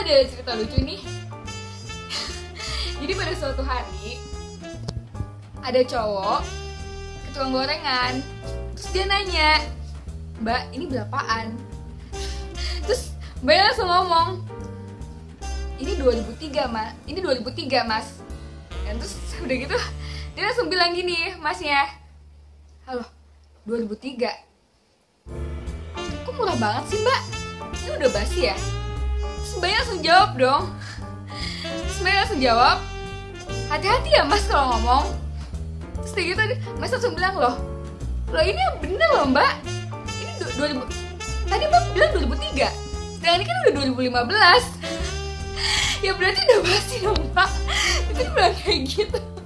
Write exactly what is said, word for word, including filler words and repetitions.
ada cerita lucu nih. Jadi pada suatu hari ada cowok ke tukang gorengan. Terus dia nanya, "Mbak, ini berapaan?" Terus mbaknya langsung ngomong, "Ini dua ribu tiga, Mas. Ini dua ribu tiga, Mas." Dan terus udah gitu dia langsung bilang gini, masnya, "Halo, dua ribu tiga. Kok murah banget sih, Mbak? Ini udah basi ya?" Terus mbaknya langsung jawab dong. Terus mbaknya langsung jawab, "Hati-hati ya, Mas, kalau ngomong." Terus kayak gitu Mas langsung bilang, loh Loh ini bener loh, Mbak. Ini dua ribu. Tadi Mbak bilang dua ribu tiga. Sedangkan ini kan udah dua ribu lima belas. Ya berarti udah basi dong, Mbak. Itu bilang kayak gitu.